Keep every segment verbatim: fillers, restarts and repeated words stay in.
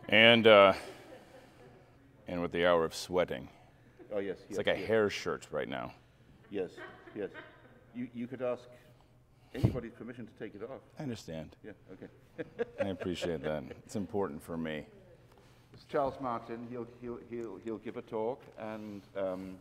And, uh, and with the hour of sweating. Oh, yes. It's yes, like a yes. hair shirt right now. Yes, yes. You, you could ask anybody's permission to take it off. I understand. Yeah, okay. I appreciate that. It's important for me. It's Charles Martin. He'll, he'll, he'll, he'll give a talk. And um,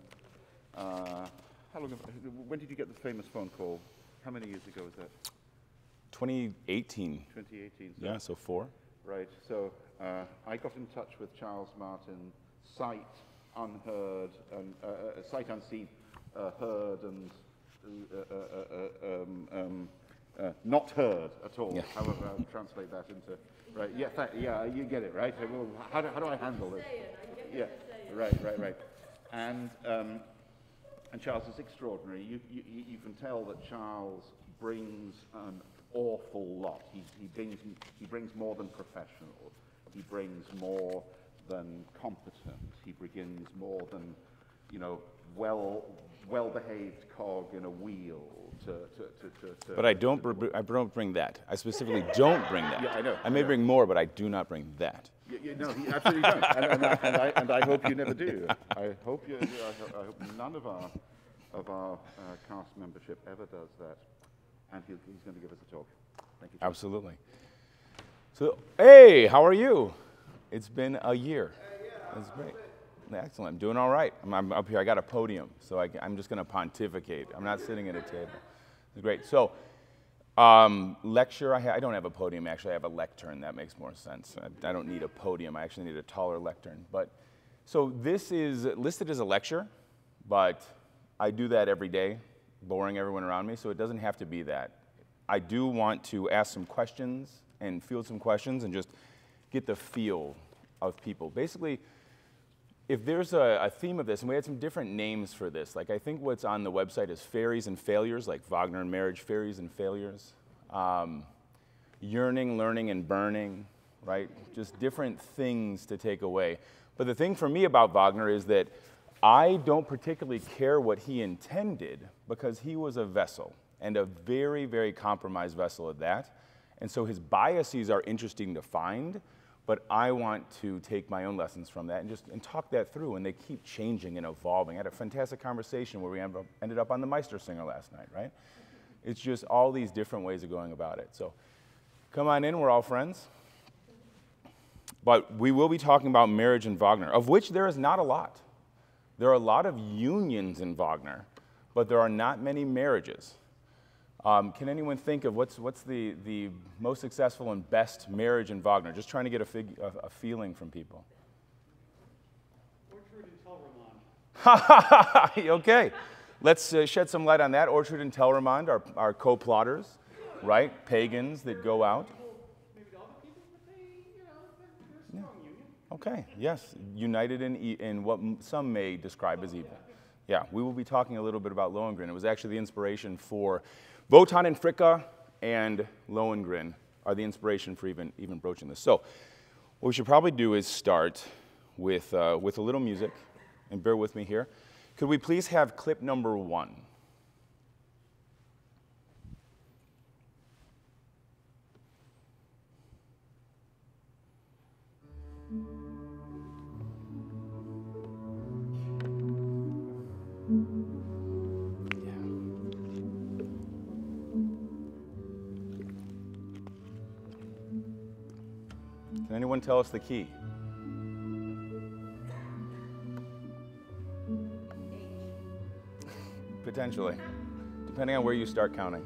uh, how long, when did you get the famous phone call? How many years ago was that? twenty eighteen. twenty eighteen. So Yeah, so four. Right. So uh, I got in touch with Charles Martin, sight unheard, and uh, uh, sight unseen, uh, heard, and uh, uh, uh, uh, um, um, uh, not heard at all. Yeah. However, I'll translate that into right. Yeah, th yeah, you get it right. Well, how do, how do I handle this? Yeah. Right. Right. Right. And um, and Charles is extraordinary. You, you you can tell that Charles brings an awful lot. He, he, brings, he brings more than professional. He brings more than competent. He brings more than, you know, well, well-behaved cog in a wheel to, to, to, to, to But I don't, br I don't bring that. I specifically don't bring that. Yeah, I know. I may I know. bring more, but I do not bring that. You, you, no, you absolutely don't. And, and, I, and, I, and I hope you never do. I hope, you, I, ho I hope none of our, of our uh, cast membership ever does that. And he'll, he's going to give us a talk. Thank you. Charles. Absolutely. So, hey, how are you? It's been a year. Uh, yeah, That's great. Excellent. I'm doing all right. I'm, I'm up here. I got a podium, so I, I'm just going to pontificate. I'm not sitting at a table. It's great. So, um, lecture. I, ha I don't have a podium. Actually, I have a lectern. That makes more sense. I, I don't need a podium. I actually need a taller lectern. But so this is listed as a lecture, but I do that every day, boring everyone around me. So it doesn't have to be that. I do want to ask some questions and field some questions and just get the feel of people. Basically, if there's a, a theme of this, and we had some different names for this, like I think what's on the website is Faeries and Failures, like Wagner and marriage, Faeries and Failures. Um, yearning, learning, and burning, right? Just different things to take away. But the thing for me about Wagner is that I don't particularly care what he intended because he was a vessel, and a very, very compromised vessel at that. And so his biases are interesting to find, but I want to take my own lessons from that and just and talk that through, and they keep changing and evolving. I had a fantastic conversation where we ended up on the Meister Singer last night, right? It's just all these different ways of going about it. So come on in, we're all friends. But we will be talking about marriage in Wagner, of which there is not a lot. There are a lot of unions in Wagner, but there are not many marriages. Um, can anyone think of what's, what's the, the most successful and best marriage in Wagner? Just trying to get a, fig, a, a feeling from people. Orchard and Telramond. Okay, let's uh, shed some light on that. Orchard and Telramond are, are co-plotters, right? Pagans that go out. Maybe all the people, but they, you know, they're, they're a strong union. Okay, yes, united in, e in what m some may describe as evil. Yeah, we will be talking a little bit about Lohengrin. It was actually the inspiration for Wotan and Fricka, and Lohengrin are the inspiration for even, even broaching this. So what we should probably do is start with, uh, with a little music, and bear with me here. Could we please have clip number one? Can anyone tell us the key? Potentially, depending on where you start counting.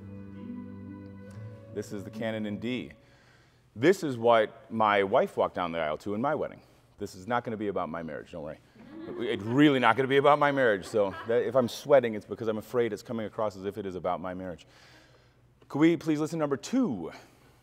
This is the canon in D. This is what my wife walked down the aisle to in my wedding. This is not going to be about my marriage, don't worry. It's really not going to be about my marriage, so that if I'm sweating, it's because I'm afraid it's coming across as if it is about my marriage. Could we please listen to number two?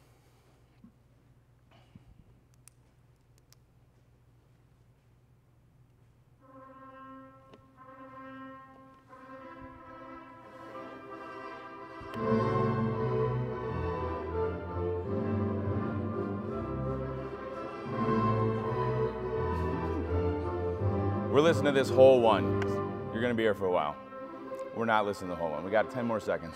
We're listening to this whole one. You're going to be here for a while. We're not listening to the whole one. We got ten more seconds.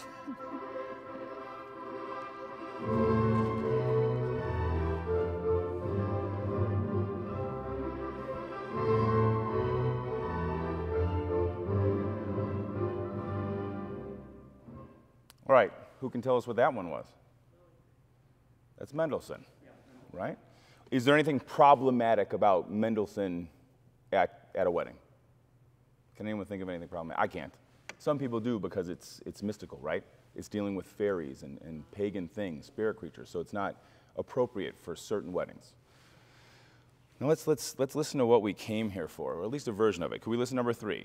All right, who can tell us what that one was? That's Mendelssohn, right? Is there anything problematic about Mendelssohn at, at a wedding? Can anyone think of anything problematic? I can't. Some people do because it's, it's mystical, right? It's dealing with fairies and, and pagan things, spirit creatures, so it's not appropriate for certain weddings. Now let's, let's, let's listen to what we came here for, or at least a version of it. Could we listen to number three?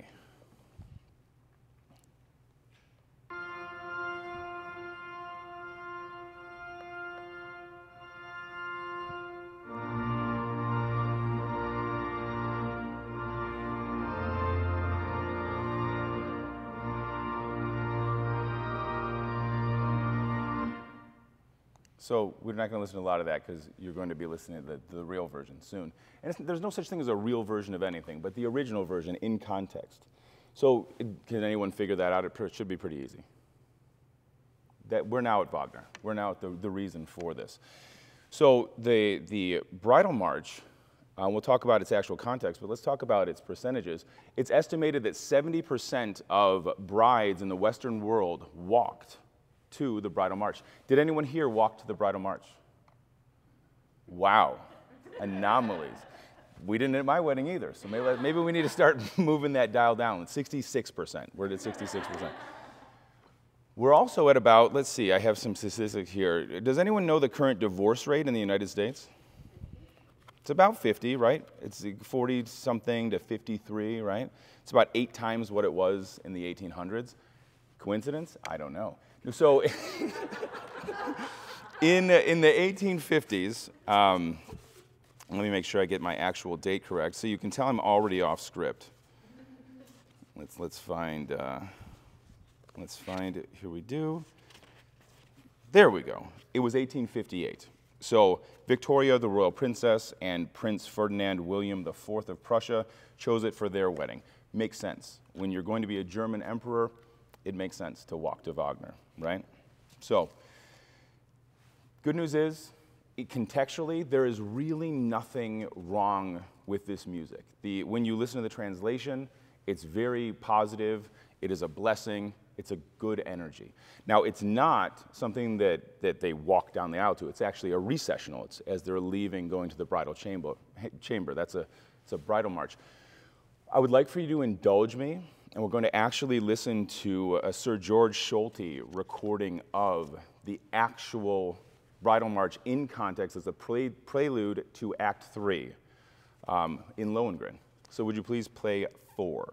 So we're not going to listen to a lot of that because you're going to be listening to the, the real version soon. And it's, there's no such thing as a real version of anything, but the original version in context. So it, can anyone figure that out? It pr- should be pretty easy. That we're now at Wagner. We're now at the, the reason for this. So the, the bridal march, uh, we'll talk about its actual context, but let's talk about its percentages. It's estimated that seventy percent of brides in the Western world walked to the bridal march. Did anyone here walk to the bridal march? Wow, anomalies. We didn't at my wedding either, so maybe, maybe we need to start moving that dial down. sixty-six percent, we're at sixty-six percent. We're also at about, let's see, I have some statistics here. Does anyone know the current divorce rate in the United States? It's about fifty, right? It's forty something to fifty-three, right? It's about eight times what it was in the eighteen hundreds. Coincidence? I don't know. So in, in the eighteen fifties, um, let me make sure I get my actual date correct. So you can tell I'm already off script. Let's, let's find, uh, let's find it. Here we do. There we go. It was eighteen fifty-eight. So Victoria, the royal princess, and Prince Ferdinand William the Fourth of Prussia chose it for their wedding. Makes sense. When you're going to be a German emperor, it makes sense to walk to Wagner, right? So, good news is, it, contextually, there is really nothing wrong with this music. The, when you listen to the translation, it's very positive, it is a blessing, it's a good energy. Now, it's not something that, that they walk down the aisle to, it's actually a recessional. It's as they're leaving, going to the bridal chamber. chamber. That's a, it's a bridal march. I would like for you to indulge me, and we're going to actually listen to a Sir George Solti recording of the actual bridal march in context as a pre prelude to Act Three um, in Lohengrin. So would you please play four?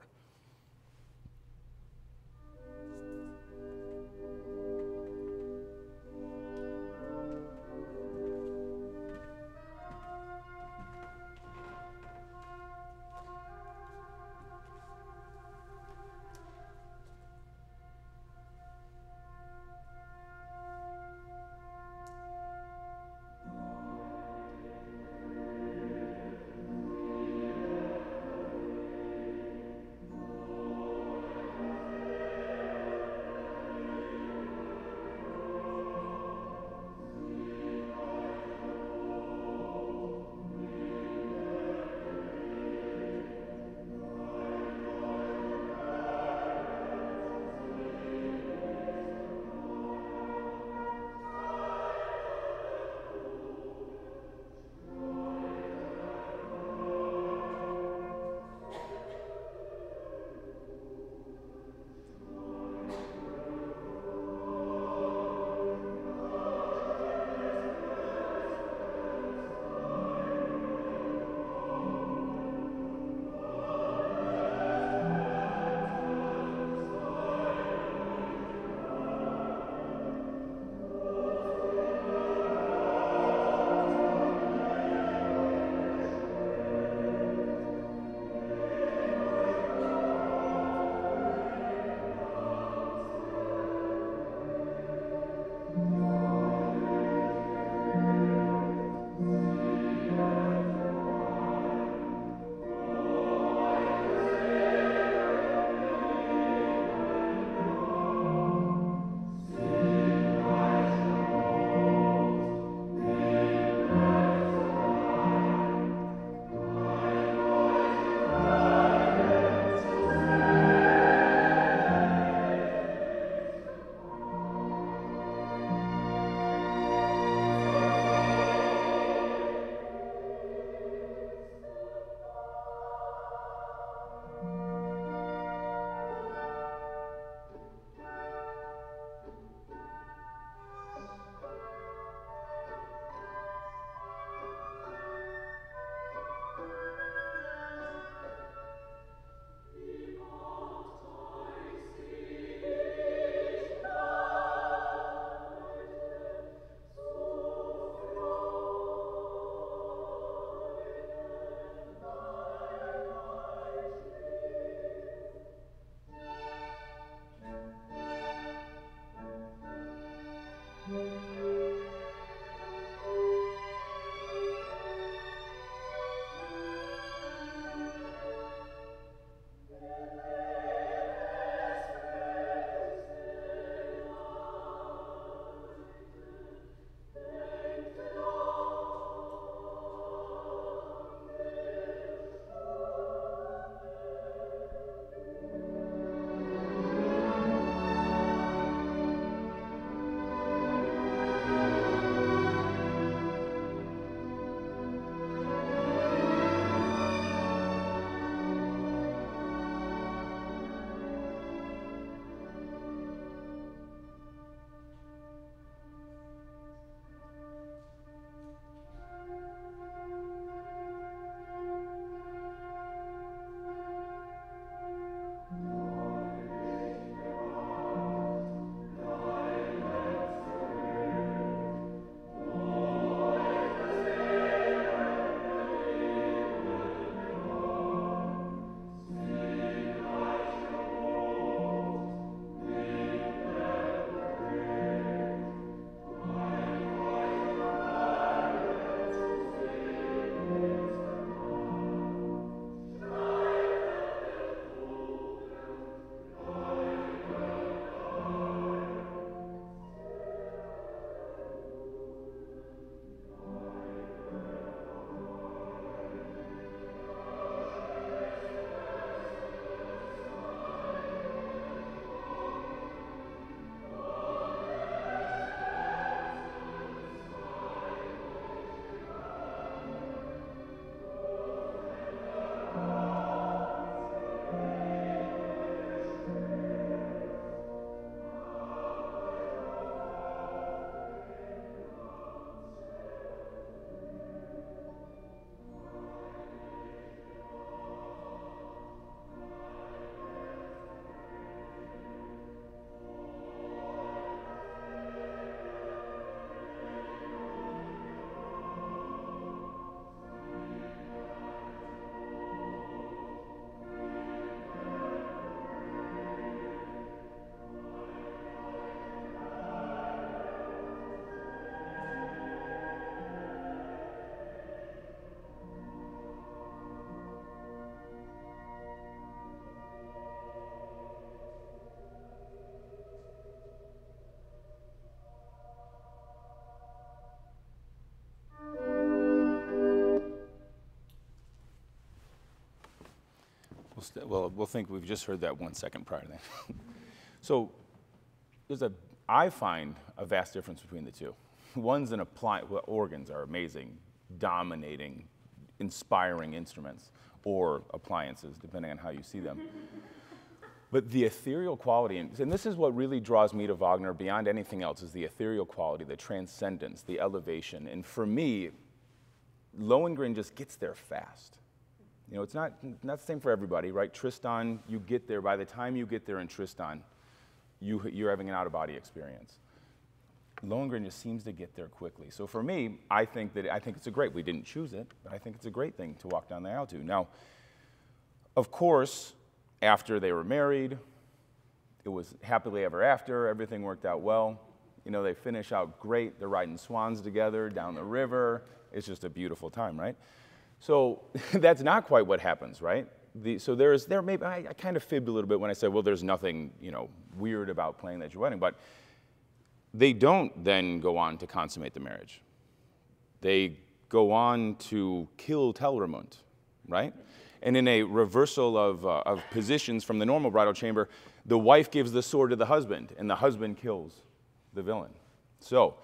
st- well, we'll think we've just heard that one second prior to that. So there's a, I find a vast difference between the two. One's an appliance, well, organs are amazing, dominating, inspiring instruments, or appliances, depending on how you see them. But the ethereal quality, and, and this is what really draws me to Wagner beyond anything else, is the ethereal quality, the transcendence, the elevation. And for me, Lohengrin just gets there fast. You know, it's not, not the same for everybody, right? Tristan, you get there, by the time you get there in Tristan, you, you're having an out-of-body experience. Lohengrin just seems to get there quickly. So for me, I think that, I think it's a great, we didn't choose it, but I think it's a great thing to walk down the aisle to. Now, of course, after they were married, it was happily ever after, everything worked out well. You know, they finish out great, they're riding swans together down the river. It's just a beautiful time, right? So that's not quite what happens, right? The, so there's, there maybe, I, I kind of fibbed a little bit when I said, well, there's nothing, you know, weird about playing at your wedding, but they don't then go on to consummate the marriage. They go on to kill Telramund, right? And in a reversal of, uh, of positions from the normal bridal chamber, the wife gives the sword to the husband, and the husband kills the villain. So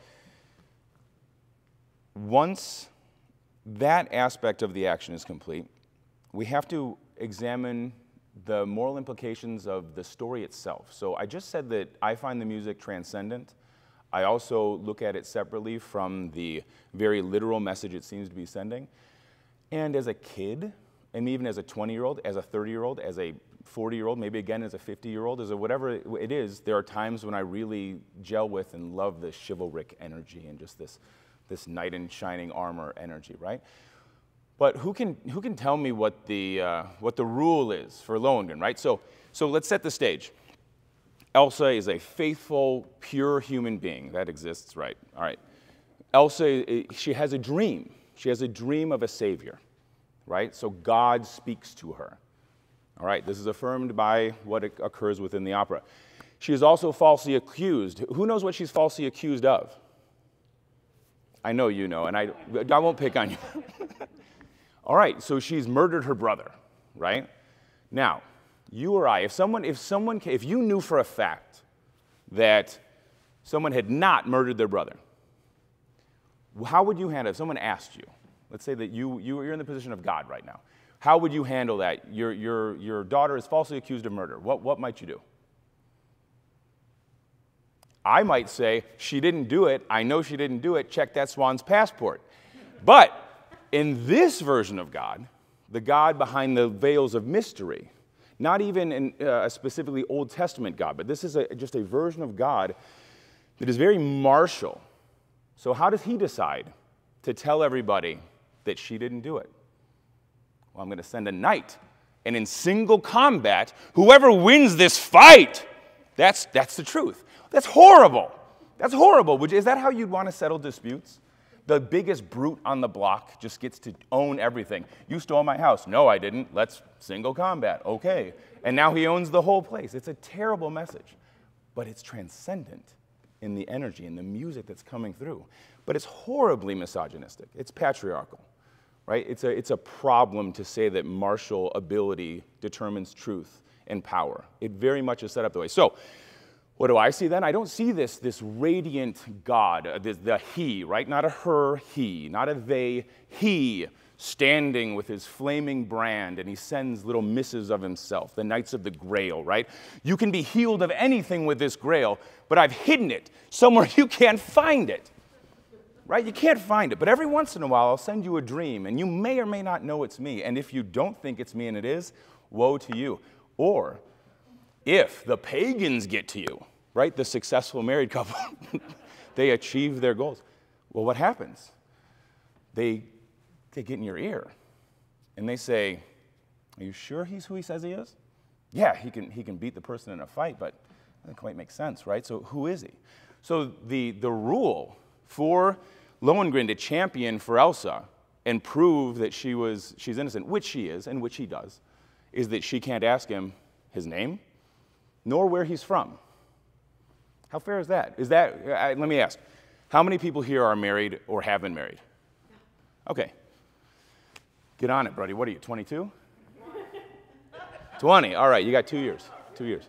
once that aspect of the action is complete, we have to examine the moral implications of the story itself. So I just said that I find the music transcendent. I also look at it separately from the very literal message it seems to be sending. And as a kid, and even as a twenty-year-old, as a thirty-year-old, as a forty-year-old, maybe again as a fifty-year-old, as a whatever it is, there are times when I really gel with and love the chivalric energy and just this, this knight in shining armor energy, right? But who can, who can tell me what the, uh, what the rule is for Lohengrin, right? So, so let's set the stage. Elsa is a faithful, pure human being. That exists, right? All right. Elsa, she has a dream. She has a dream of a savior, right? So God speaks to her. All right, this is affirmed by what occurs within the opera. She is also falsely accused. Who knows what she's falsely accused of? I know you know, and I, I won't pick on you. All right, so she's murdered her brother, right? Now, you or I, if someone, if someone, if you knew for a fact that someone had not murdered their brother, how would you handle it if someone asked you? Let's say that you, you, you're in the position of God right now. How would you handle that? Your, your, your daughter is falsely accused of murder. What, what might you do? I might say, she didn't do it. I know she didn't do it. Check that swan's passport. But in this version of God, the God behind the veils of mystery, not even in, uh, a specifically Old Testament God, but this is a, just a version of God that is very martial. So how does he decide to tell everybody that she didn't do it? Well, I'm going to send a knight, and in single combat, whoever wins this fight, that's, that's the truth. That's horrible. That's horrible. Would you, is that how you'd want to settle disputes? The biggest brute on the block just gets to own everything. You stole my house. No, I didn't. Let's single combat. Okay. And now he owns the whole place. It's a terrible message, but it's transcendent in the energy and the music that's coming through. But it's horribly misogynistic. It's patriarchal, right? It's a, it's a problem to say that martial ability determines truth and power. It very much is set up that way. So what do I see then? I don't see this, this radiant God, uh, this, the he, right? Not a her, he, not a they, he, standing with his flaming brand, and he sends little missives of himself, the Knights of the Grail, right? You can be healed of anything with this grail, but I've hidden it somewhere you can't find it, right? You can't find it, but every once in a while I'll send you a dream, and you may or may not know it's me, and if you don't think it's me and it is, woe to you. Or if the pagans get to you, right, the successful married couple, they achieve their goals. Well, what happens? They, they get in your ear, and they say, are you sure he's who he says he is? Yeah, he can, he can beat the person in a fight, but that doesn't quite make sense, right? So who is he? So the, the rule for Lohengrin to champion for Elsa and prove that she was, she's innocent, which she is, and which he does, is that she can't ask him his name, nor where he's from. How fair is that? Is that, uh, let me ask, how many people here are married or have been married? Okay. Get on it, buddy. What are you, twenty-two? twenty, all right, you got two years, two years.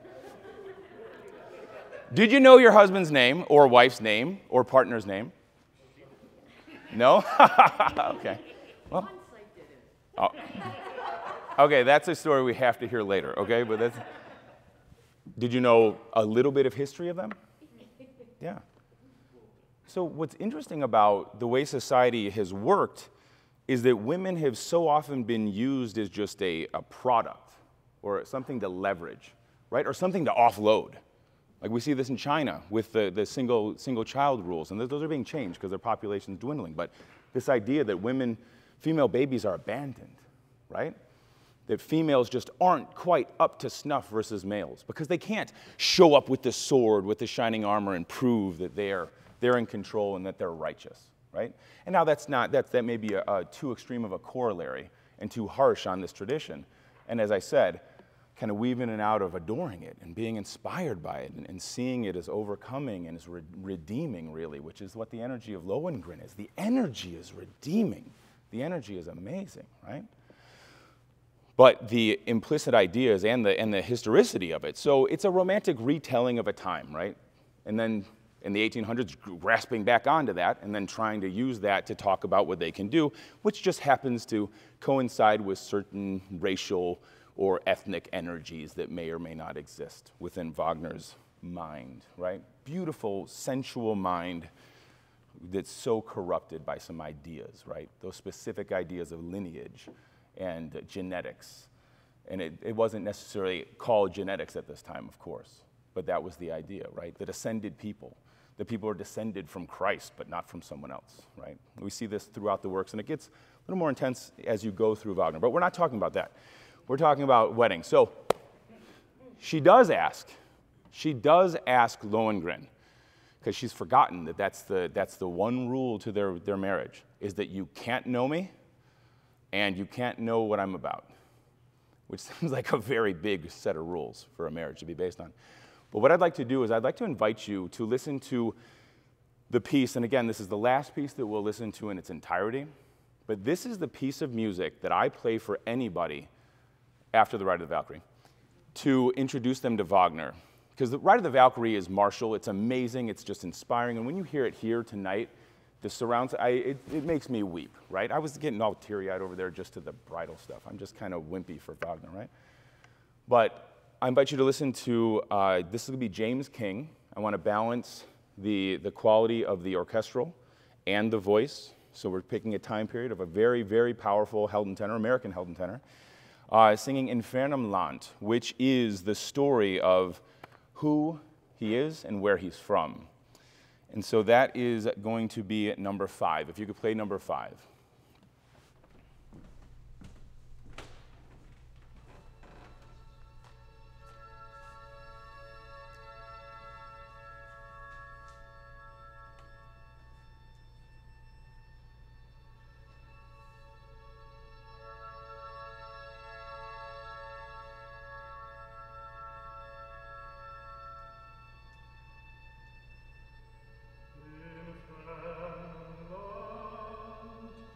Did you know your husband's name or wife's name or partner's name? No? Okay. Well, oh. Okay, that's a story we have to hear later, okay? But that's, did you know a little bit of history of them? Yeah. So what's interesting about the way society has worked is that women have so often been used as just a, a product or something to leverage, right? Or something to offload. Like we see this in China with the, the single, single child rules, and those are being changed because their population's dwindling. But this idea that women, female babies are abandoned, right? That females just aren't quite up to snuff versus males because they can't show up with the sword, with the shining armor and prove that they're, they're in control and that they're righteous, right? And now that's not, that's, that may be a, a too extreme of a corollary and too harsh on this tradition. And as I said, kind of weave in and out of adoring it and being inspired by it and, and seeing it as overcoming and as re redeeming, really, which is what the energy of Lohengrin is. The energy is redeeming. The energy is amazing, right? But the implicit ideas and the, and the historicity of it. So it's a romantic retelling of a time, right? And then in the eighteen hundreds, grasping back onto that and then trying to use that to talk about what they can do, which just happens to coincide with certain racial or ethnic energies that may or may not exist within Wagner's mind, right? Beautiful, sensual mind that's so corrupted by some ideas, right? Those specific ideas of lineage and uh, genetics. And it, it wasn't necessarily called genetics at this time, of course, but that was the idea, right? The descended people. The people are descended from Christ, but not from someone else, right? We see this throughout the works, and it gets a little more intense as you go through Wagner, but we're not talking about that. We're talking about weddings. So she does ask, she does ask Lohengrin, because she's forgotten that that's the, that's the one rule to their, their marriage, is that you can't know me and you can't know what I'm about, which seems like a very big set of rules for a marriage to be based on. But what I'd like to do is I'd like to invite you to listen to the piece, and again, this is the last piece that we'll listen to in its entirety, but this is the piece of music that I play for anybody after the Ride of the Valkyrie, to introduce them to Wagner. Because the Ride of the Valkyrie is martial, it's amazing, it's just inspiring, and when you hear it here tonight, the surrounds, I, it, it makes me weep, right? I was getting all teary-eyed over there just to the bridal stuff. I'm just kind of wimpy for Wagner, right? But I invite you to listen to, uh, this is going to be James King. I want to balance the, the quality of the orchestral and the voice, so we're picking a time period of a very, very powerful Helden tenor, American Helden tenor, Uh, singing Infernum Land, which is the story of who he is and where he's from. And so that is going to be number five. If you could play number five. In Fernand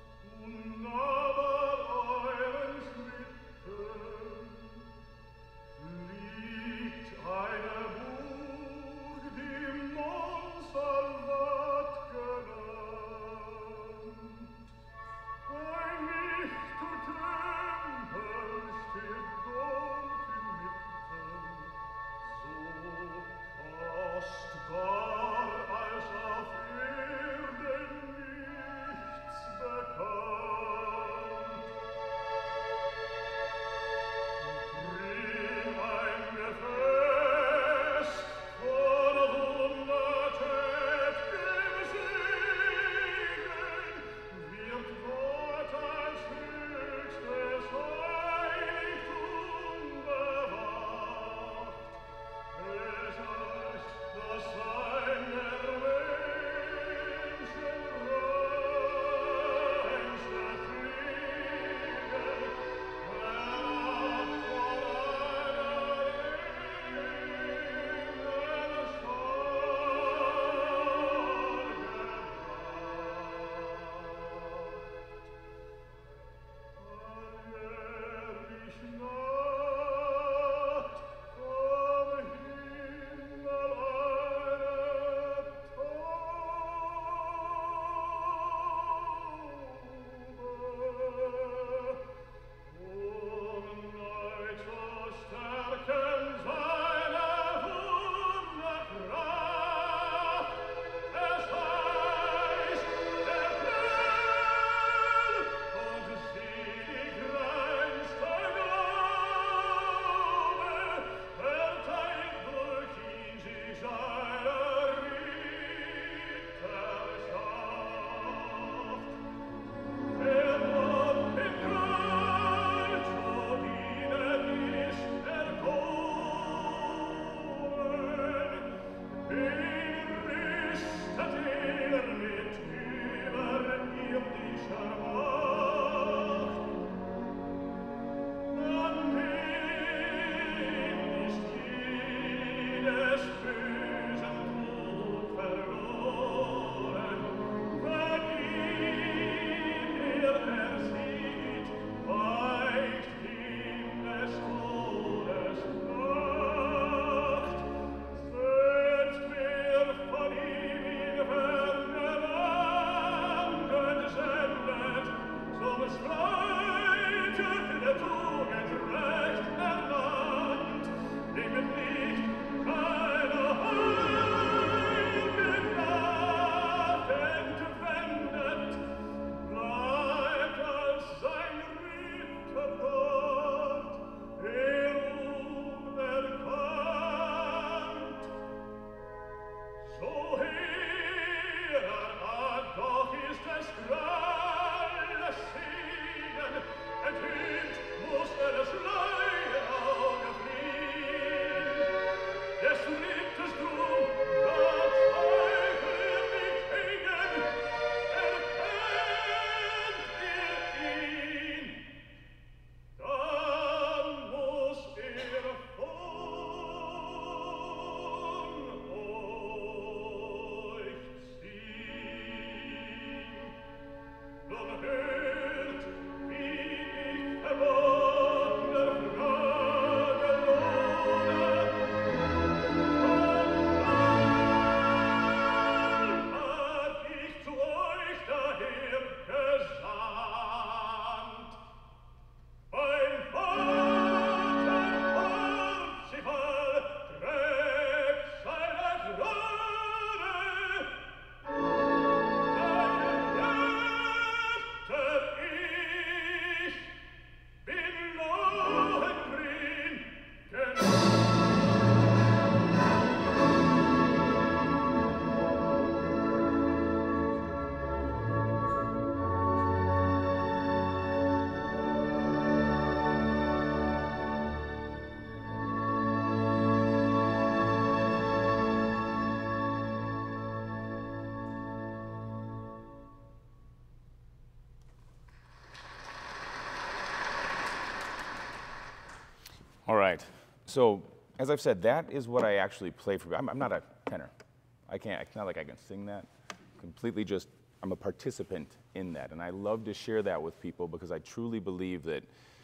All right. So, as I've said, that is what I actually play for. I'm, I'm not a tenor. I can't, it's not like I can sing that. Completely just, I'm a participant in that. And I love to share that with people because I truly believe that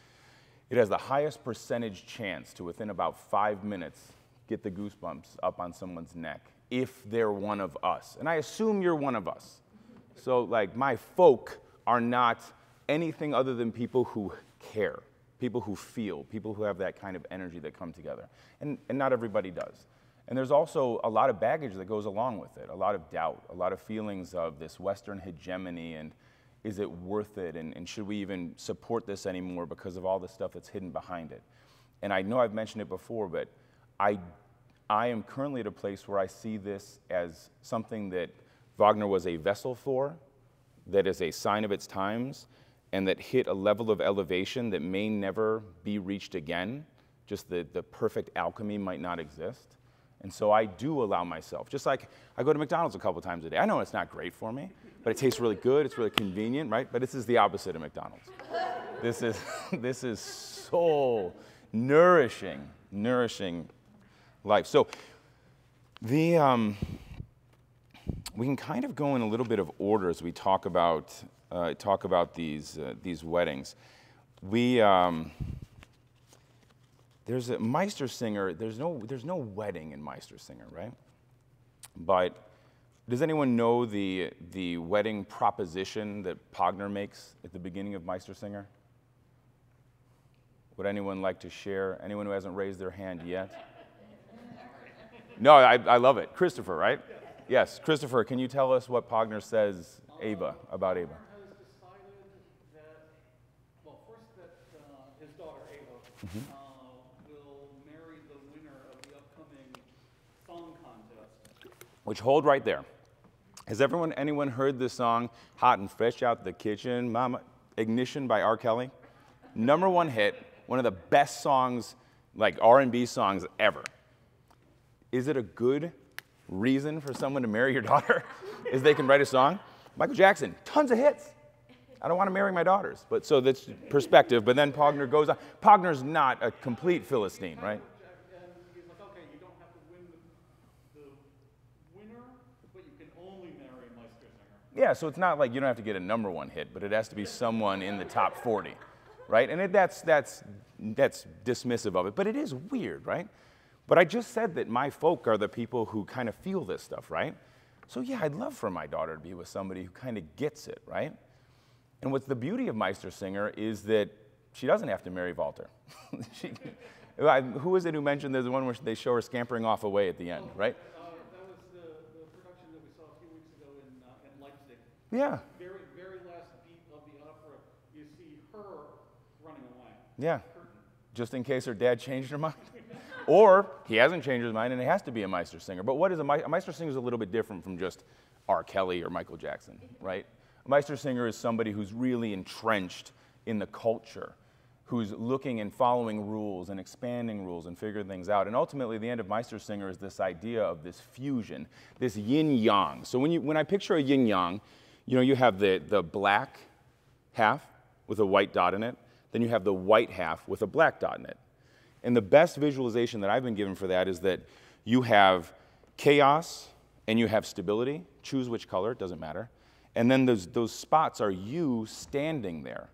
it has the highest percentage chance to, within about five minutes, get the goosebumps up on someone's neck if they're one of us. And I assume you're one of us. So, like, my folk are not anything other than people who care, people who feel, people who have that kind of energy that come together. And, and not everybody does. And there's also a lot of baggage that goes along with it, a lot of doubt, a lot of feelings of this Western hegemony and is it worth it, and, and should we even support this anymore because of all the stuff that's hidden behind it. And I know I've mentioned it before, but I, I am currently at a place where I see this as something that Wagner was a vessel for, that is a sign of its times, and that hit a level of elevation that may never be reached again. Just the, the perfect alchemy might not exist. And so I do allow myself, just like I go to McDonald's a couple times a day. I know it's not great for me, but it tastes really good, it's really convenient, right? But this is the opposite of McDonald's. This is, this is soul nourishing, nourishing life. So the, um, we can kind of go in a little bit of order as we talk about, uh, talk about these, uh, these weddings. We, um, There's a Meistersinger, there's no, there's no wedding in Meistersinger, right? But does anyone know the, the wedding proposition that Wagner makes at the beginning of Meistersinger? Would anyone like to share? Anyone who hasn't raised their hand yet? No, I, I love it. Christopher, right? Yes, Christopher, can you tell us what Wagner says Ava, about Ava? Has decided that, well, first that uh, his daughter Ava, Mm-hmm. uh, Which, hold right there. Has everyone, anyone heard this song, Hot and Fresh Out the Kitchen, Mama, Ignition by R. Kelly? Number one hit, one of the best songs, like R and B songs ever. Is it a good reason for someone to marry your daughter? Is they can write a song? Michael Jackson, tons of hits. I don't want to marry my daughters. But so that's perspective, but then Wagner goes on. Wagner's not a complete Philistine, right? and he's like, okay, you don't have to win the only marry a Meistersinger. Yeah, so it's not like you don't have to get a number one hit, but it has to be someone in the top forty, right? And it, that's, that's, that's dismissive of it, but it is weird, right? But I just said that my folk are the people who kind of feel this stuff, right? So yeah, I'd love for my daughter to be with somebody who kind of gets it, right? And what's the beauty of Meistersinger is that she doesn't have to marry Walter. she, who is it who mentioned there's the one where they show her scampering off away at the end, right? Uh, that was the, the production that we saw a few weeks ago in, uh, in Leipzig. Yeah. Very, very last beat of the opera, you see her running away. Yeah. Just in case her dad changed her mind. Or he hasn't changed his mind and it has to be a Meistersinger. But what is a, Me- a Meistersinger is a little bit different from just R. Kelly or Michael Jackson, right? A Meistersinger is somebody who's really entrenched in the culture, who's looking and following rules and expanding rules and figuring things out. And ultimately, the end of Meistersinger is this idea of this fusion, this yin-yang. So when, you, when I picture a yin-yang, you know, you have the, the black half with a white dot in it, then you have the white half with a black dot in it. And the best visualization that I've been given for that is that you have chaos and you have stability. Choose which color, it doesn't matter. And then those, those spots are you standing there,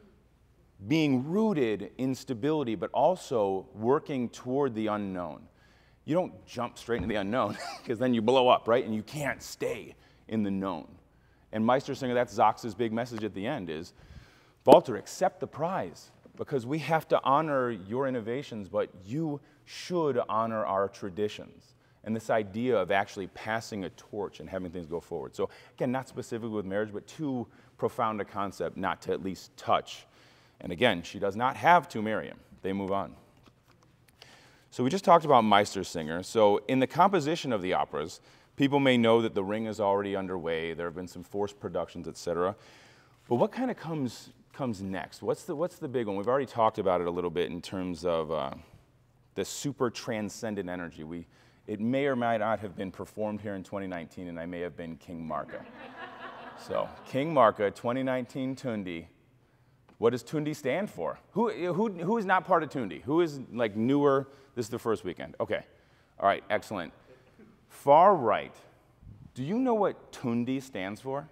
being rooted in stability, but also working toward the unknown. You don't jump straight into the unknown, because then you blow up, right? And you can't stay in the known. And Meistersinger, that's Zox's big message at the end is, Walter, accept the prize, because we have to honor your innovations, but you should honor our traditions. And this idea of actually passing a torch and having things go forward. So again, not specifically with marriage, but too profound a concept not to at least touch. And again, she does not have to marry him. They move on. So we just talked about Meistersinger. So in the composition of the operas, people may know that The Ring is already underway. There have been some forced productions, et cetera. But what kind of comes comes next? What's the, what's the big one? We've already talked about it a little bit in terms of uh, the super transcendent energy. We, it may or may not have been performed here in twenty nineteen, and I may have been King Marka. So, King Marka, twenty nineteen Tundi. What does Tundi stand for? Who, who, who is not part of Tundi? Who is like newer? This is the first weekend. Okay. All right, excellent. Far right. Do you know what Tundi stands for?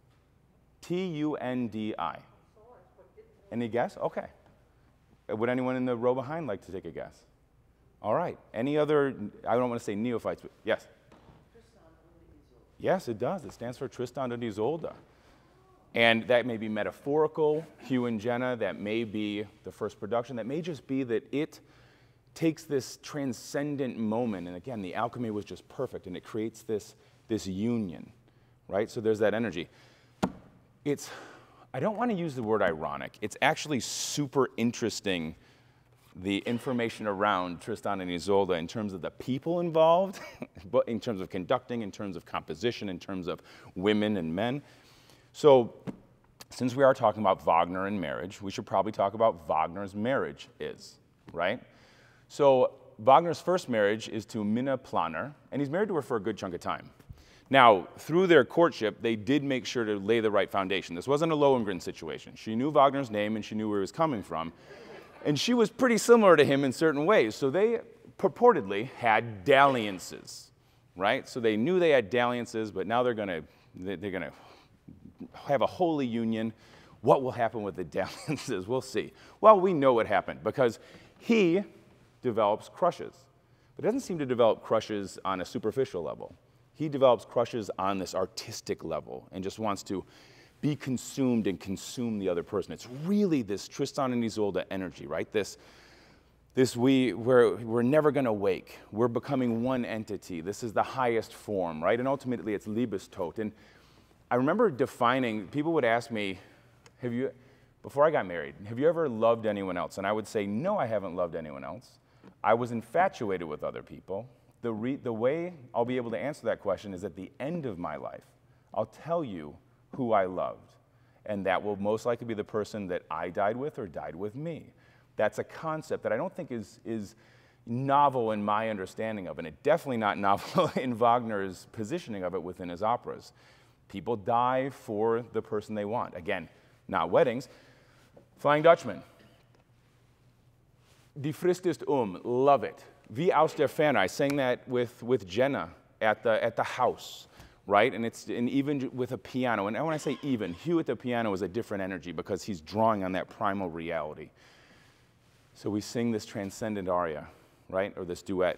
T U N D I. Any guess? Okay. Would anyone in the row behind like to take a guess? All right. Any other, I don't want to say neophytes, but yes? Yes, it does. It stands for Tristan and Isolde. And that may be metaphorical, Hugh and Jenna, that may be the first production, that may just be that it takes this transcendent moment, and again, the alchemy was just perfect, and it creates this, this union, right? So there's that energy. It's, I don't want to use the word ironic. It's actually super interesting, the information around Tristan and Isolde in terms of the people involved, but in terms of conducting, in terms of composition, in terms of women and men. So since we are talking about Wagner and marriage, we should probably talk about Wagner's marriage is, right? So Wagner's first marriage is to Minna Planer, and he's married to her for a good chunk of time. Now, through their courtship, they did make sure to lay the right foundation. This wasn't a Lohengrin situation. She knew Wagner's name, and she knew where he was coming from. And she was pretty similar to him in certain ways. So they purportedly had dalliances, right? So they knew they had dalliances, but now they're going to they're going to have a holy union. What will happen with the dalliances? We'll see. Well, we know what happened, because he develops crushes, but doesn't seem to develop crushes on a superficial level. He develops crushes on this artistic level and just wants to be consumed and consume the other person. It's really this Tristan and Isolde energy, right? This, this we, we're, we're never going to wake. We're becoming one entity. This is the highest form, right? And ultimately, it's Liebestod. And I remember defining, people would ask me, have you, before I got married, have you ever loved anyone else? And I would say, no, I haven't loved anyone else. I was infatuated with other people. The, re, the way I'll be able to answer that question is at the end of my life, I'll tell you who I loved. And that will most likely be the person that I died with or died with me. That's a concept that I don't think is, is novel in my understanding of it, and it's definitely not novel in Wagner's positioning of it within his operas. People die for the person they want. Again, not weddings. Flying Dutchman. Die Frist ist um. Love it. Wie aus der Ferne. I sang that with, with Jenna at the, at the house. right? And it's and even with a piano, and when I say even, Hugh at the piano is a different energy because he's drawing on that primal reality. So we sing this transcendent aria, right, or this duet.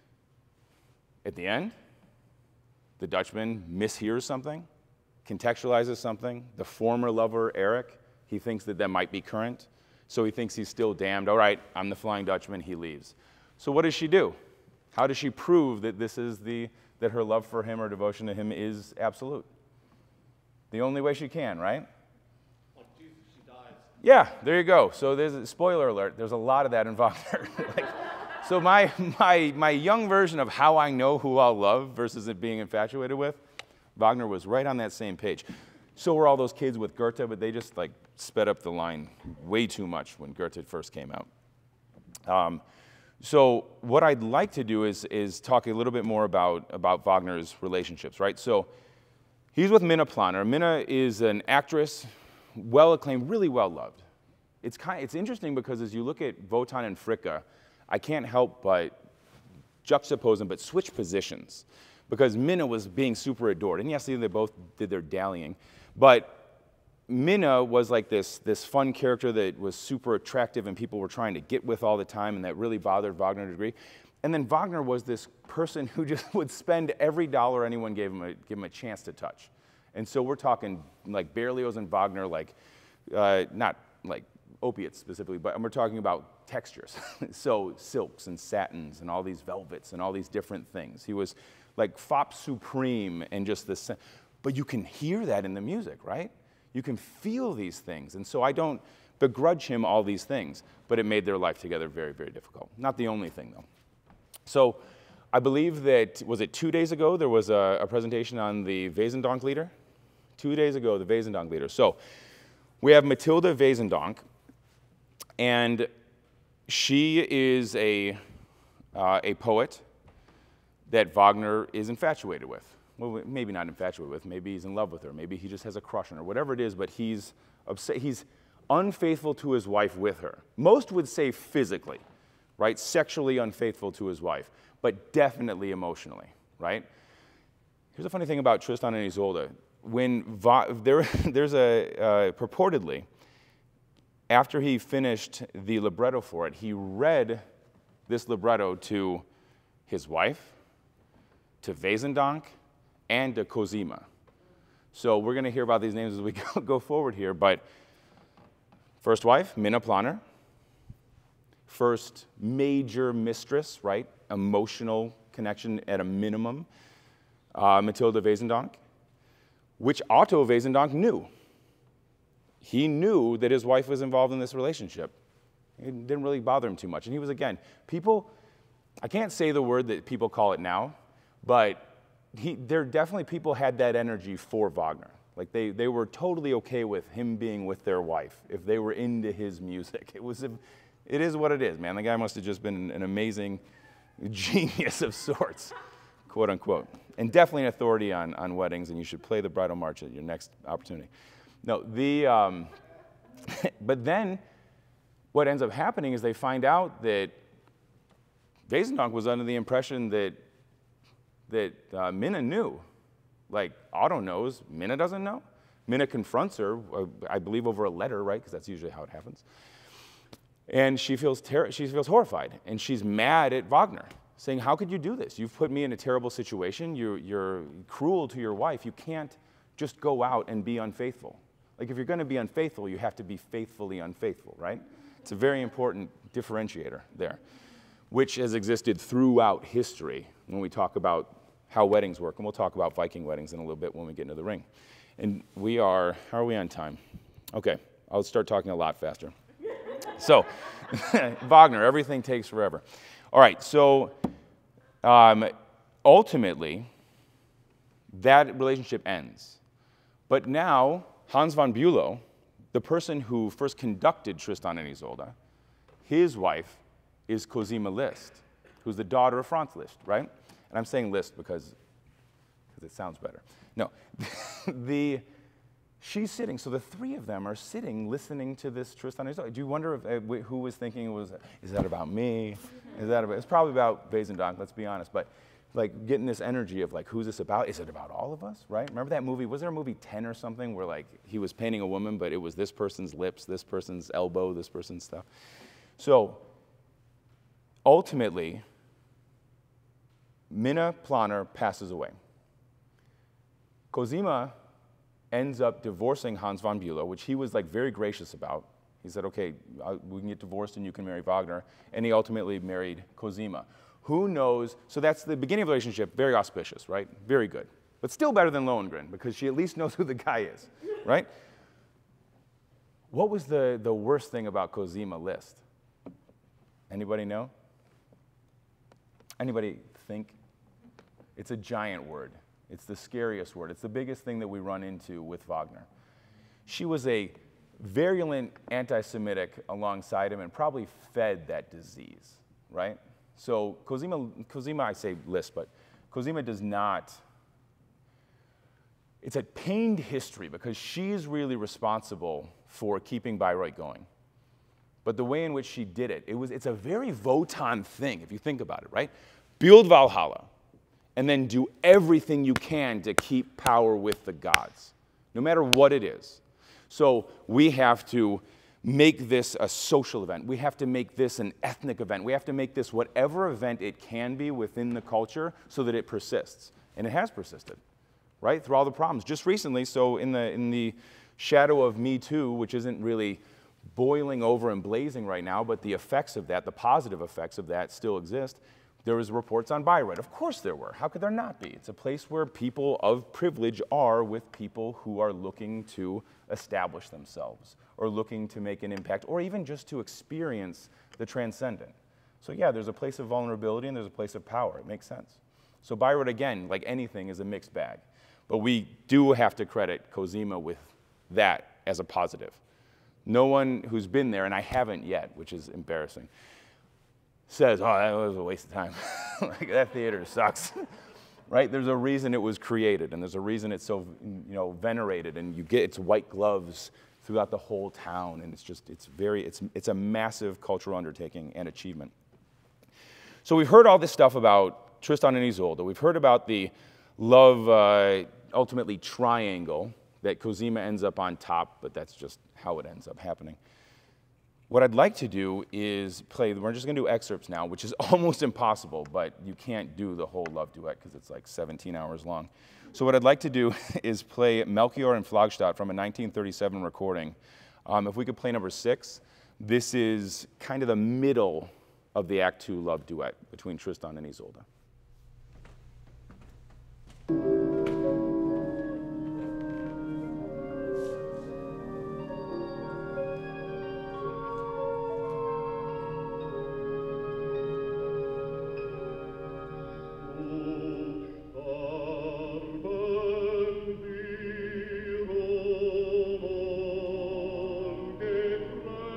At the end, the Dutchman mishears something, contextualizes something. The former lover, Eric, he thinks that that might be current, so he thinks he's still damned. All right, I'm the Flying Dutchman, he leaves. So what does she do? How does she prove that this is the, that her love for him or devotion to him is absolute? The only way she can, right? Like Jesus, she dies. Yeah, there you go. So there's a spoiler alert. There's a lot of that in Wagner. Like, so my, my, my young version of how I know who I'll love versus it being infatuated with, Wagner was right on that same page. So were all those kids with Goethe, but they just like sped up the line way too much when Goethe first came out. Um, so what I'd like to do is, is talk a little bit more about, about Wagner's relationships, right? So he's with Minna Planner. Minna is an actress, well acclaimed, really well loved. It's, kind, it's interesting because as you look at Wotan and Fricka, I can't help but juxtapose them, but switch positions. Because Minna was being super adored. And yes, they both did their dallying. But Minna was like this, this fun character that was super attractive and people were trying to get with all the time, and that really bothered Wagner to a degree. And then Wagner was this person who just would spend every dollar anyone gave him a, give him a chance to touch. And so we're talking like Berlioz and Wagner, like, uh, not like opiates specifically, but we're talking about textures. So silks and satins and all these velvets and all these different things. He was like fop supreme and just this, but you can hear that in the music, right? You can feel these things. And so I don't begrudge him all these things, but it made their life together very, very difficult. Not the only thing, though. So I believe that, was it two days ago, there was a, a presentation on the Wesendonck Lieder? Two days ago, the Wesendonck Lieder. So we have Mathilde Wesendonck, and she is a, uh, a poet that Wagner is infatuated with. Well, maybe not infatuated with, maybe he's in love with her, maybe he just has a crush on her, whatever it is, but he's, upset, he's unfaithful to his wife with her. Most would say physically, right? Sexually unfaithful to his wife, but definitely emotionally, right? Here's a funny thing about Tristan and Isolde. When Va there, there's a, uh, purportedly, after he finished the libretto for it, he read this libretto to his wife, to Wesendonck, and to Cosima. So we're going to hear about these names as we go, go forward here, but first wife, Minna Planner. First major mistress, right? Emotional connection at a minimum, uh, Mathilde Wesendonck, which Otto Wesendonck knew. He knew that his wife was involved in this relationship. It didn't really bother him too much. And he was, again, people, I can't say the word that people call it now, but he, there definitely people had that energy for Wagner. Like they, they were totally okay with him being with their wife if they were into his music. It was, a, it is what it is, man. The guy must have just been an amazing genius of sorts, quote unquote. And definitely an authority on, on weddings, and you should play the bridal march at your next opportunity. No, the, um, but then what ends up happening is they find out that Wesendonck was under the impression that that uh, Minna knew. Like, Otto knows, Minna doesn't know. Minna confronts her, uh, I believe over a letter, right? Because that's usually how it happens. And she feels, ter she feels horrified, and she's mad at Wagner, saying, how could you do this? You've put me in a terrible situation. You're, you're cruel to your wife. You can't just go out and be unfaithful. Like, if you're going to be unfaithful, you have to be faithfully unfaithful, right? It's a very important differentiator there, which has existed throughout history when we talk about how weddings work, and we'll talk about Viking weddings in a little bit when we get into the ring. And we are, how are we on time? Okay, I'll start talking a lot faster. So, Wagner, everything takes forever. All right, so um, ultimately, that relationship ends. But now, Hans von Bülow, the person who first conducted Tristan and Isolde, his wife is Cosima Liszt, who's the daughter of Franz Liszt, right? And I'm saying Liszt because, because it sounds better. No, the, she's sitting, so the three of them are sitting listening to this Tristan and Isolde. Do you wonder if, uh, who was thinking it was, is that about me? Is that about, it's probably about Wesendonck, let's be honest. But like getting this energy of like, who's this about? Is it about all of us, right? Remember that movie? Was there a movie ten or something where like he was painting a woman, but it was this person's lips, this person's elbow, this person's stuff. So ultimately, Minna Planner passes away. Cosima ends up divorcing Hans von Bülow, which he was like very gracious about. He said, okay, I, we can get divorced and you can marry Wagner. And he ultimately married Cosima. Who knows? So that's the beginning of the relationship, very auspicious, right? Very good. But still better than Lohengrin, because she at least knows who the guy is, right? What was the, the worst thing about Cosima Liszt? Anybody know? Anybody think? It's a giant word. It's the scariest word. It's the biggest thing that we run into with Wagner. She was a virulent anti-Semitic alongside him and probably fed that disease, right? So Cosima, Cosima, I say Liszt, but Cosima does not, it's a pained history because she's really responsible for keeping Bayreuth going. But the way in which she did it, it was, it's a very Wotan thing, if you think about it, right? Build Valhalla, and then do everything you can to keep power with the gods, no matter what it is. So we have to make this a social event. We have to make this an ethnic event. We have to make this whatever event it can be within the culture so that it persists. And it has persisted, right, through all the problems. Just recently, so in the, in the shadow of Me Too, which isn't really boiling over and blazing right now, but the effects of that, the positive effects of that still exist, there was reports on Bayreuth. Of course there were. How could there not be? It's a place where people of privilege are with people who are looking to establish themselves or looking to make an impact or even just to experience the transcendent. So yeah, there's a place of vulnerability and there's a place of power. It makes sense. So Bayreuth, again, like anything, is a mixed bag. But we do have to credit Cosima with that as a positive. No one who's been there, and I haven't yet, which is embarrassing, says, oh, that was a waste of time. Like, that theater sucks. Right? There's a reason it was created, and there's a reason it's so, you know, venerated, and you get its white gloves throughout the whole town, and it's just, it's very, it's, it's a massive cultural undertaking and achievement. So we've heard all this stuff about Tristan and Isolde. We've heard about the love, uh, ultimately, triangle that Cosima ends up on top, but that's just how it ends up happening. What I'd like to do is play, we're just gonna do excerpts now, which is almost impossible, but you can't do the whole love duet because it's like seventeen hours long. So what I'd like to do is play Melchior and Flagstadt from a nineteen thirty-seven recording. Um, if we could play number six, this is kind of the middle of the Act Two love duet between Tristan and Isolde.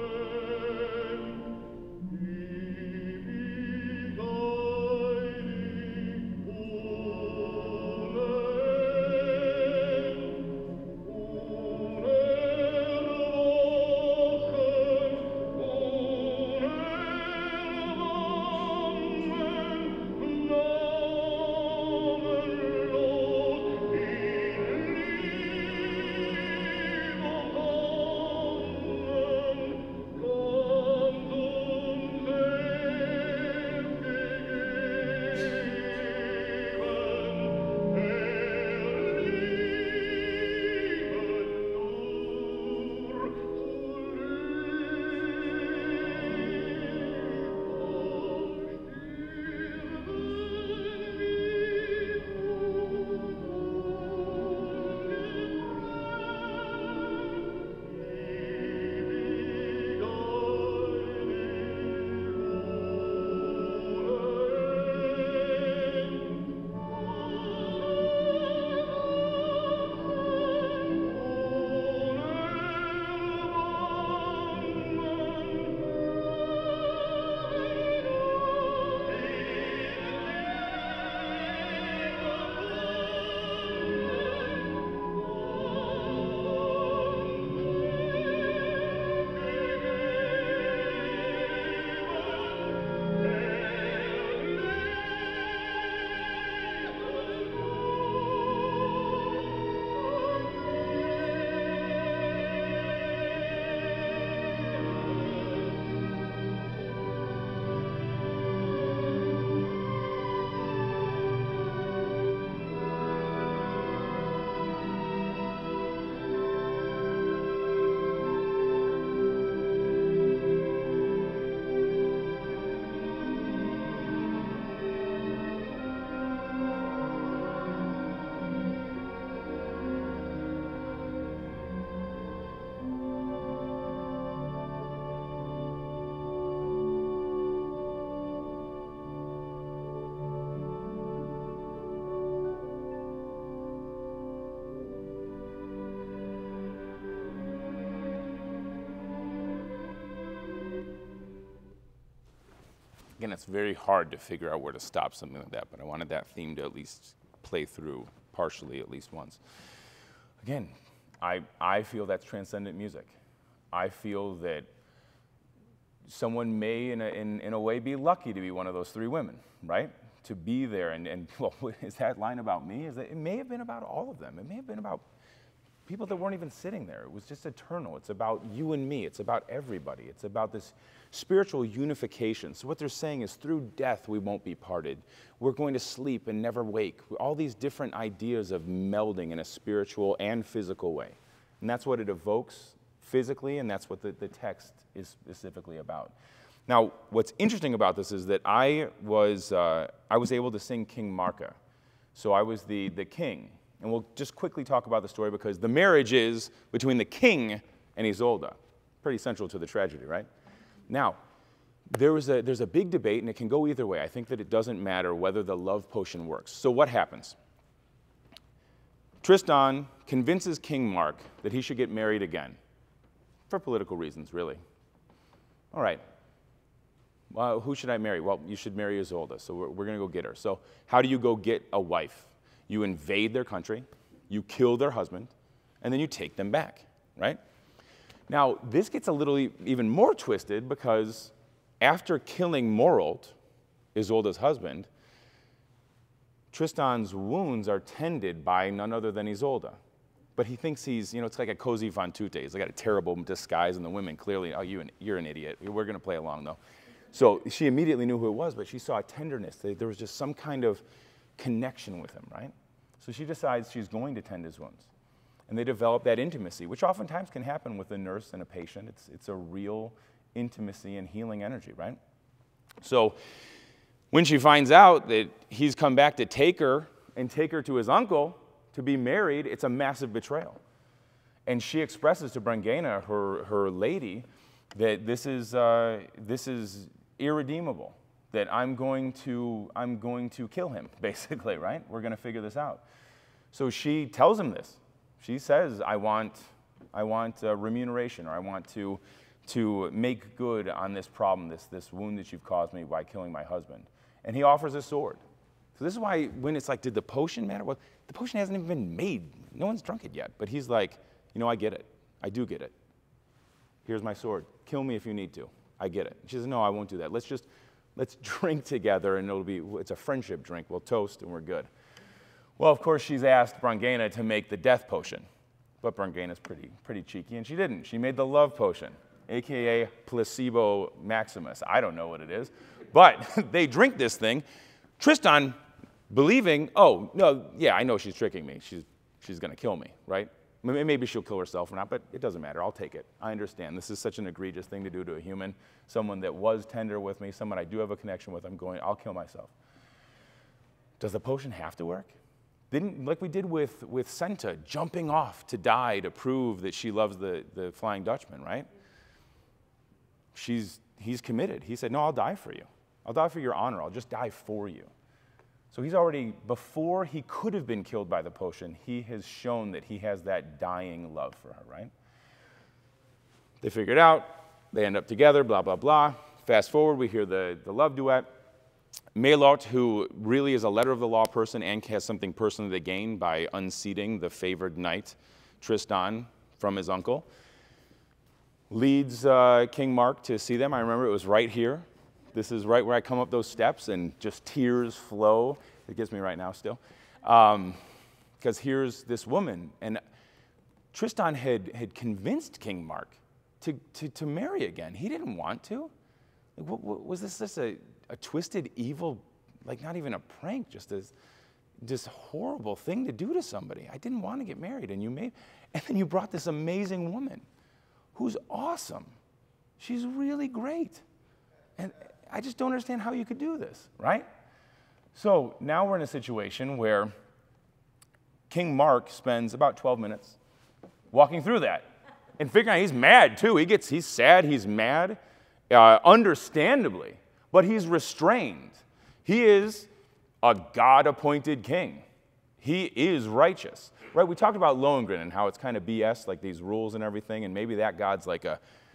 Thank you. again, it's very hard to figure out where to stop something like that, but I wanted that theme to at least play through partially at least once. Again, I, I feel that's transcendent music. I feel that someone may, in a, in, in a way, be lucky to be one of those three women, right? To be there, and, and well, is that line about me? Is that, it may have been about all of them. It may have been about people that weren't even sitting there. It was just eternal. It's about you and me. It's about everybody. It's about this spiritual unification. So what they're saying is through death we won't be parted. We're going to sleep and never wake. All these different ideas of melding in a spiritual and physical way. And that's what it evokes physically, and that's what the, the text is specifically about. Now, what's interesting about this is that I was, uh, I was able to sing King Marka. So I was the, the king. And we'll just quickly talk about the story because the marriage is between the king and Isolde. Pretty central to the tragedy, right? Now, there was a, there's a big debate, and it can go either way. I think that it doesn't matter whether the love potion works. So what happens? Tristan convinces King Mark that he should get married again, for political reasons, really. All right. Well, who should I marry? Well, you should marry Isolde, so we're, we're going to go get her. So how do you go get a wife? You invade their country, you kill their husband, and then you take them back, right? Now, this gets a little e even more twisted because after killing Morold, Isolde's husband, Tristan's wounds are tended by none other than Isolde. But he thinks he's, you know, it's like a cozy fan tutte. He's got a terrible disguise, and the women clearly, oh, you an, you're an idiot. We're going to play along, though. So she immediately knew who it was, but she saw a tenderness. There was just some kind of connection with him, right? So she decides she's going to tend his wounds. And they develop that intimacy, which oftentimes can happen with a nurse and a patient. It's, it's a real intimacy and healing energy, right? So when she finds out that he's come back to take her and take her to his uncle to be married, it's a massive betrayal. And she expresses to Brangæna, her, her lady, that this is, uh, this is irredeemable. That I'm going to, I'm going to kill him, basically, right? We're going to figure this out. So she tells him this. She says, I want, I want uh, remuneration, or I want to, to make good on this problem, this, this wound that you've caused me by killing my husband. And he offers a sword. So this is why when it's like, did the potion matter? Well, the potion hasn't even been made. No one's drunk it yet. But he's like, you know, I get it. I do get it. Here's my sword. Kill me if you need to. I get it. She says, no, I won't do that. Let's just, let's drink together, and it'll be, it's a friendship drink. We'll toast, and we're good. Well, of course, she's asked Brangæna to make the death potion. But Brangæna's pretty, pretty cheeky, and she didn't. She made the love potion, a k a placebo maximus. I don't know what it is. But they drink this thing. Tristan, believing, oh, no, yeah, I know she's tricking me. She's, she's going to kill me, right? Maybe she'll kill herself or not, but it doesn't matter. I'll take it. I understand. This is such an egregious thing to do to a human, someone that was tender with me, someone I do have a connection with. I'm going, I'll kill myself. Does the potion have to work? Didn't, like we did with, with Senta, jumping off to die to prove that she loves the, the Flying Dutchman, right? She's, he's committed. He said, no, I'll die for you. I'll die for your honor. I'll just die for you. So he's already, before he could have been killed by the potion, he has shown that he has that dying love for her, right? They figure it out. They end up together, blah, blah, blah. Fast forward, we hear the, the love duet. Melot, who really is a letter of the law person and has something personally to gain by unseating the favored knight, Tristan, from his uncle, leads uh, King Mark to see them. I remember it was right here. This is right where I come up those steps, and just tears flow. It gets me right now still. Because um, here's this woman, and Tristan had, had convinced King Mark to, to, to marry again. He didn't want to. Like, what, what, was this just a, a twisted, evil, like not even a prank, just this, this horrible thing to do to somebody? I didn't want to get married, and you made, and then you brought this amazing woman who's awesome. She's really great. And I just don't understand how you could do this, right? So now we're in a situation where King Mark spends about twelve minutes walking through that and figuring out he's mad too. He gets, he's sad, he's mad, uh, understandably, but he's restrained. He is a God-appointed king. He is righteous, right? We talked about Lohengrin and how it's kind of B S, like these rules and everything, and maybe that God's like a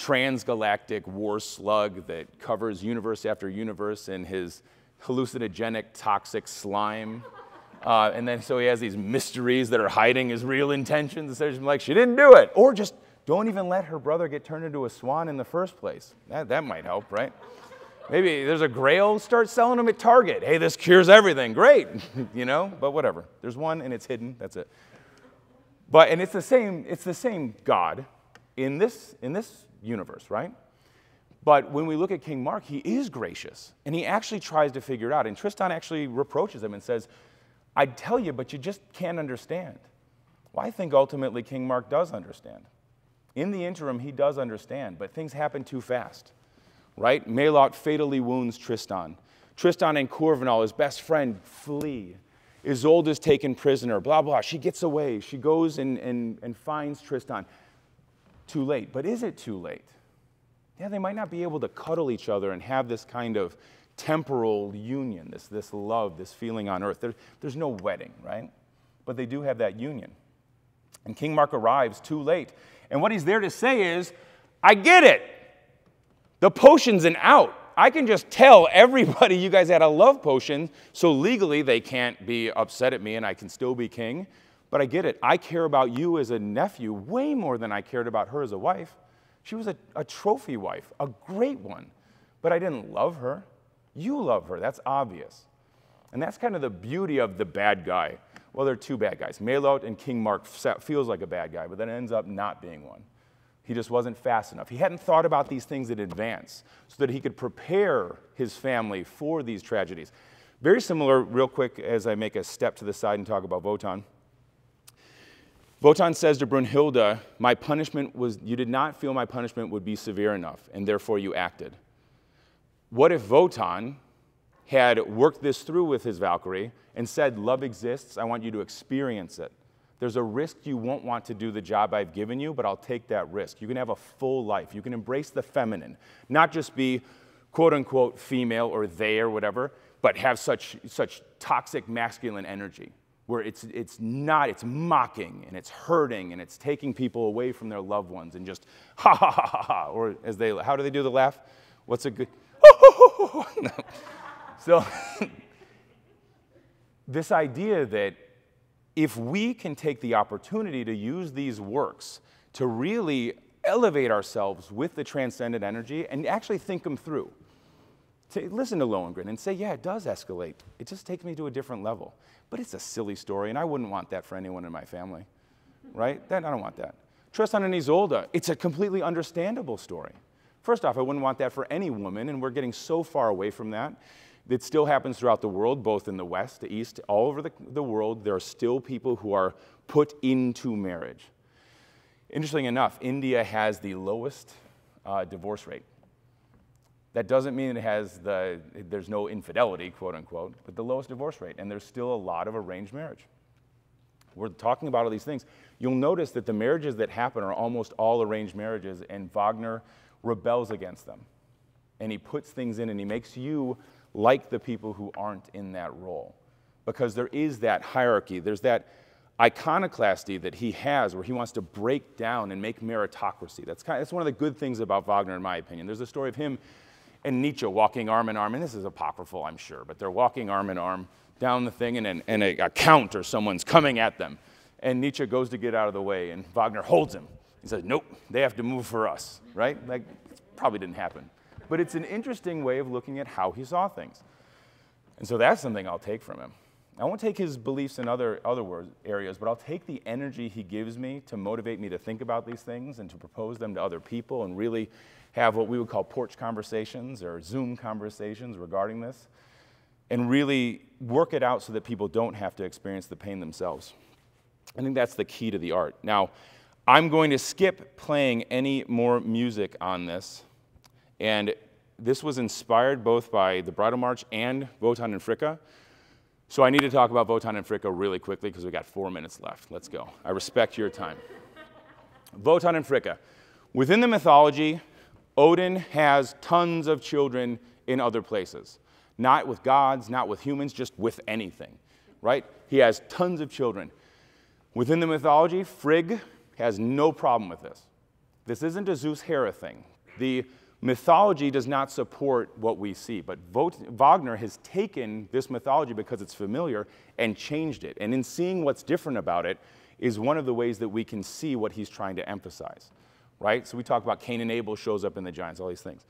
transgalactic war slug that covers universe after universe in his hallucinogenic toxic slime. Uh, and then so he has these mysteries that are hiding his real intentions. Instead of just like, she didn't do it. Or just don't even let her brother get turned into a swan in the first place. That, that might help, right? Maybe there's a grail, start selling them at Target. Hey, this cures everything. Great, you know, but whatever. There's one and it's hidden, that's it. But, and it's the same, it's the same God in this, in this universe, right? But when we look at King Mark, he is gracious, and he actually tries to figure it out. And Tristan actually reproaches him and says, I'd tell you, but you just can't understand. Well, I think ultimately King Mark does understand. In the interim, he does understand, but things happen too fast, right? Melot fatally wounds Tristan. Tristan and Corvinal, his best friend, flee. Isolde's taken prisoner, blah, blah. She gets away. She goes and, and, and finds Tristan. Too late. But is it too late? Yeah, they might not be able to cuddle each other and have this kind of temporal union, this, this love, this feeling on earth. There, there's no wedding, right? But they do have that union. And King Mark arrives too late. And what he's there to say is, I get it. The potion's an out. I can just tell everybody you guys had a love potion, so legally they can't be upset at me and I can still be king. But I get it. I care about you as a nephew way more than I cared about her as a wife. She was a, a trophy wife, a great one. But I didn't love her. You love her. That's obvious. And that's kind of the beauty of the bad guy. Well, there are two bad guys. Melot and King Mark feels like a bad guy, but then ends up not being one. He just wasn't fast enough. He hadn't thought about these things in advance so that he could prepare his family for these tragedies. Very similar, real quick, as I make a step to the side and talk about Wotan. Wotan says to Brunhilde, my punishment was, you did not feel my punishment would be severe enough, and therefore you acted. What if Wotan had worked this through with his Valkyrie and said, love exists, I want you to experience it. There's a risk you won't want to do the job I've given you, but I'll take that risk. You can have a full life. You can embrace the feminine, not just be quote unquote female or they or whatever, but have such, such toxic masculine energy where it's, it's not, it's mocking and it's hurting and it's taking people away from their loved ones and just ha ha ha ha ha, or as they, how do they do the laugh? What's a good, no. So this idea that if we can take the opportunity to use these works to really elevate ourselves with the transcendent energy and actually think them through, to listen to Lohengrin and say, yeah, it does escalate. It just takes me to a different level. But it's a silly story, and I wouldn't want that for anyone in my family, right? That, I don't want that. Tristan and Isolde, it's a completely understandable story. First off, I wouldn't want that for any woman, and we're getting so far away from that. It still happens throughout the world, both in the West, the East, all over the, the world. There are still people who are put into marriage. Interesting enough, India has the lowest uh, divorce rate. That doesn't mean it has the, there's no infidelity, quote unquote, but the lowest divorce rate, and there's still a lot of arranged marriage. We're talking about all these things. You'll notice that the marriages that happen are almost all arranged marriages, and Wagner rebels against them. And he puts things in and he makes you like the people who aren't in that role. Because there is that hierarchy, there's that iconoclasty that he has where he wants to break down and make meritocracy. That's, kind of, that's one of the good things about Wagner, in my opinion. There's a story of him and Nietzsche walking arm in arm, and this is apocryphal, I'm sure, but they're walking arm in arm down the thing, and, an, and a, a count or someone's coming at them. And Nietzsche goes to get out of the way, and Wagner holds him. He says, nope, they have to move for us, right? Like, it probably didn't happen. But it's an interesting way of looking at how he saw things. And so that's something I'll take from him. I won't take his beliefs in other, other words, areas, but I'll take the energy he gives me to motivate me to think about these things and to propose them to other people and really have what we would call porch conversations or Zoom conversations regarding this and really work it out so that people don't have to experience the pain themselves. I think that's the key to the art. Now, I'm going to skip playing any more music on this. And this was inspired both by the Bridal March and Wotan and Fricka. So I need to talk about Wotan and Fricka really quickly because we've got four minutes left. Let's go. I respect your time. Wotan and Fricka. Within the mythology, Odin has tons of children in other places. Not with gods, not with humans, just with anything, right? He has tons of children. Within the mythology, Frigg has no problem with this. This isn't a Zeus-Hera thing. The mythology does not support what we see, but Wagner has taken this mythology because it's familiar and changed it. And in seeing what's different about it is one of the ways that we can see what he's trying to emphasize, right? So we talk about Cain and Abel shows up in the giants, all these things.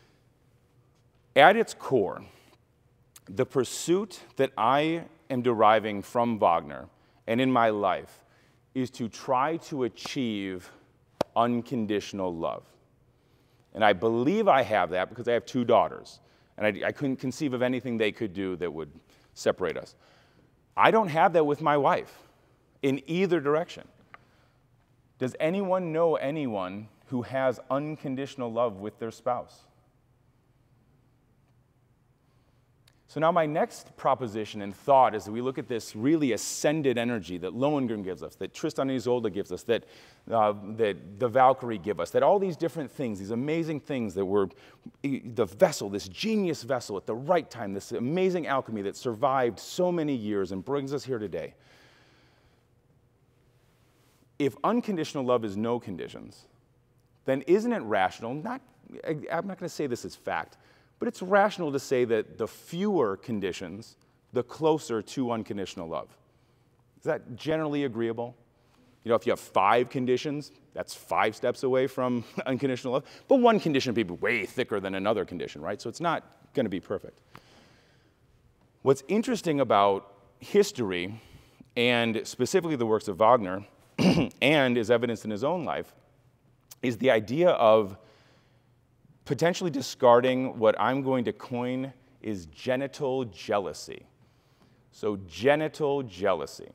At its core, the pursuit that I am deriving from Wagner and in my life is to try to achieve unconditional love. And I believe I have that because I have two daughters, and I, I couldn't conceive of anything they could do that would separate us. I don't have that with my wife in either direction. Does anyone know anyone who has unconditional love with their spouse? So now my next proposition and thought is that we look at this really ascended energy that Lohengrin gives us, that Tristan and Isolde gives us, that, uh, that the Valkyrie give us, that all these different things, these amazing things that were the vessel, this genius vessel at the right time, this amazing alchemy that survived so many years and brings us here today. If unconditional love is no conditions, then isn't it rational, not, I'm not going to say this as fact, but it's rational to say that the fewer conditions, the closer to unconditional love. Is that generally agreeable? You know, if you have five conditions, that's five steps away from unconditional love. But one condition would be way thicker than another condition, right? So it's not going to be perfect. What's interesting about history, and specifically the works of Wagner, and is evidenced in his own life, is the idea of potentially discarding what I'm going to coin is genital jealousy. So genital jealousy.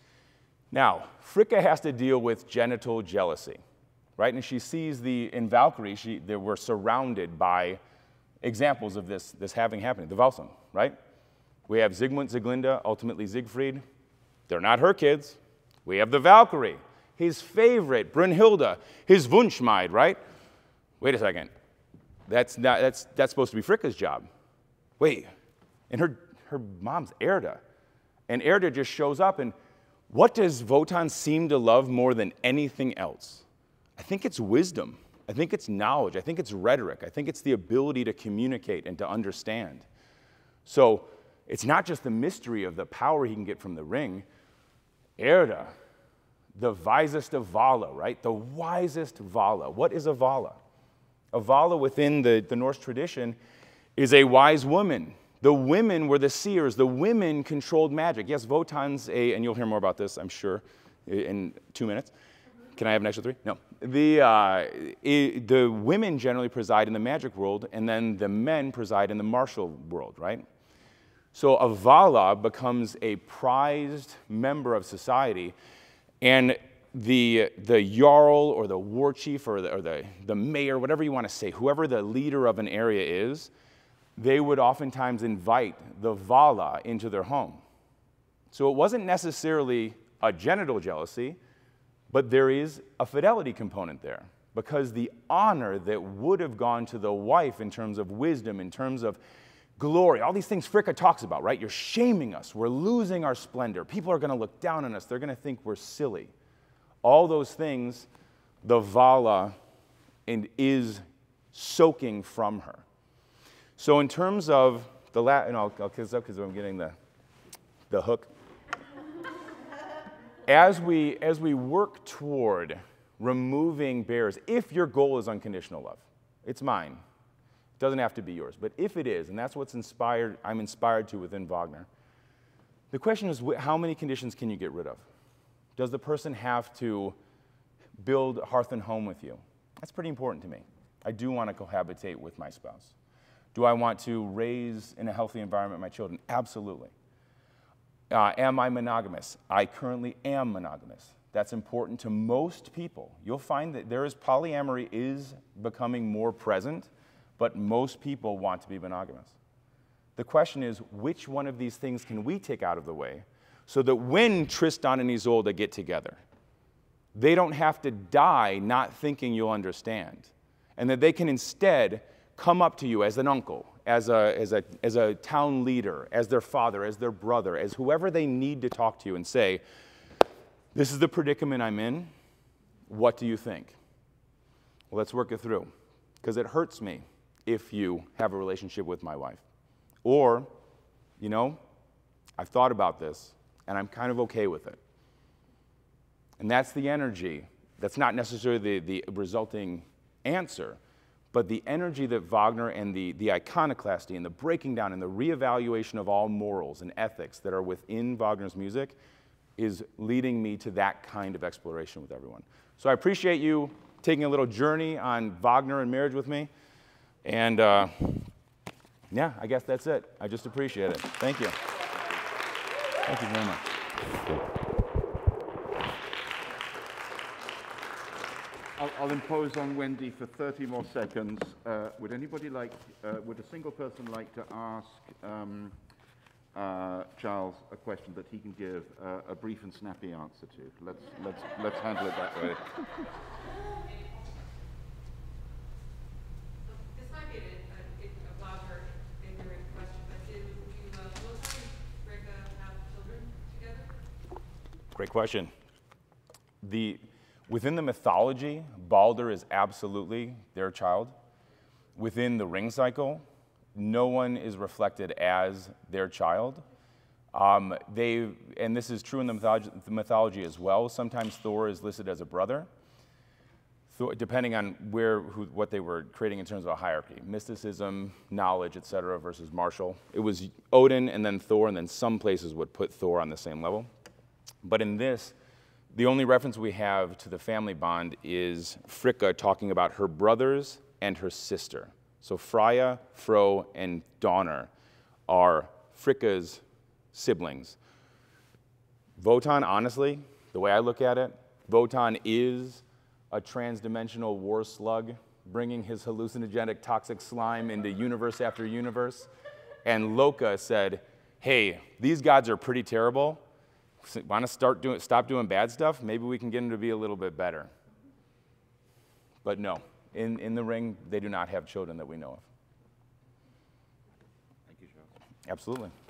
Now, Fricka has to deal with genital jealousy, right? And she sees the, in Valkyrie, she, they were surrounded by examples of this, this having happened. The Valsung, right? We have Siegmund, Sieglinde, ultimately Siegfried. They're not her kids. We have the Valkyrie, his favorite, Brunhilde, his Wunschmaid, right? Wait a second. That's, not, that's, that's supposed to be Fricka's job. Wait, and her, her mom's Erda. And Erda just shows up, and what does Wotan seem to love more than anything else? I think it's wisdom. I think it's knowledge. I think it's rhetoric. I think it's the ability to communicate and to understand. So it's not just the mystery of the power he can get from the ring. Erda, the wisest of Vala, right? The wisest Vala. What is a Vala? A Vala within the, the Norse tradition is a wise woman. The women were the seers. The women controlled magic. Yes, Wotan's a, and you'll hear more about this, I'm sure, in two minutes. Can I have an extra three? No. The, uh, it, the women generally preside in the magic world, and then the men preside in the martial world, right? So a Vala becomes a prized member of society, and the, the Jarl or the war chief or, the, or the, the mayor, whatever you want to say, whoever the leader of an area is, they would oftentimes invite the Vala into their home. So it wasn't necessarily a genital jealousy, but there is a fidelity component there, because the honor that would have gone to the wife in terms of wisdom, in terms of glory, all these things Fricka talks about, right? You're shaming us. We're losing our splendor. People are going to look down on us. They're going to think we're silly. All those things, the Vala and is soaking from her. So in terms of the last, and I'll, I'll kiss up because I'm getting the, the hook. As we, as we work toward removing barriers, if your goal is unconditional love, it's mine. It doesn't have to be yours. But if it is, and that's what's inspired, I'm inspired to within Wagner, the question is, how many conditions can you get rid of? Does the person have to build a hearth and home with you? That's pretty important to me. I do want to cohabitate with my spouse. Do I want to raise in a healthy environment my children? Absolutely. Uh, am I monogamous? I currently am monogamous. That's important to most people. You'll find that there is polyamory is becoming more present, but most people want to be monogamous. The question is, which one of these things can we take out of the way so that when Tristan and Isolde get together, they don't have to die not thinking you'll understand, and that they can instead come up to you as an uncle, as a, as a, as a town leader, as their father, as their brother, as whoever they need to talk to you and say, this is the predicament I'm in. What do you think? Well, let's work it through. because it hurts me if you have a relationship with my wife. Or, you know, I've thought about this, and I'm kind of okay with it. And that's the energy. That's not necessarily the, the resulting answer, but the energy that Wagner and the, the iconoclasty and the breaking down and the reevaluation of all morals and ethics that are within Wagner's music is leading me to that kind of exploration with everyone. So I appreciate you taking a little journey on Wagner and marriage with me. And uh, yeah, I guess that's it. I just appreciate it. Thank you. Thank you very much. I'll, I'll impose on Wendy for thirty more seconds. Uh, would anybody like, uh, would a single person like to ask um, uh, Charles a question that he can give uh, a brief and snappy answer to? Let's, let's, let's handle it that way. This might be a, a, a Wagner ignorant question, but did you, uh, Wotan and Fricka have children together? Great question. The, within the mythology, Balder is absolutely their child. Within the ring cycle, no one is reflected as their child. Um, they, and this is true in the mythology, the mythology as well. Sometimes Thor is listed as a brother, Thor, depending on where, who, what they were creating in terms of a hierarchy. Mysticism, knowledge, et cetera, versus martial. It was Odin and then Thor, and then some places would put Thor on the same level. But in this, the only reference we have to the family bond is Fricka talking about her brothers and her sister. So Freya, Fro, and Donner are Fricka's siblings. Wotan, honestly, the way I look at it, Wotan is a transdimensional war slug bringing his hallucinogenic toxic slime into universe after universe. And Loka said, hey, these gods are pretty terrible. Want to start doing, stop doing bad stuff? Maybe we can get them to be a little bit better. But no, in, in the ring, they do not have children that we know of. Thank you, Charles. Absolutely.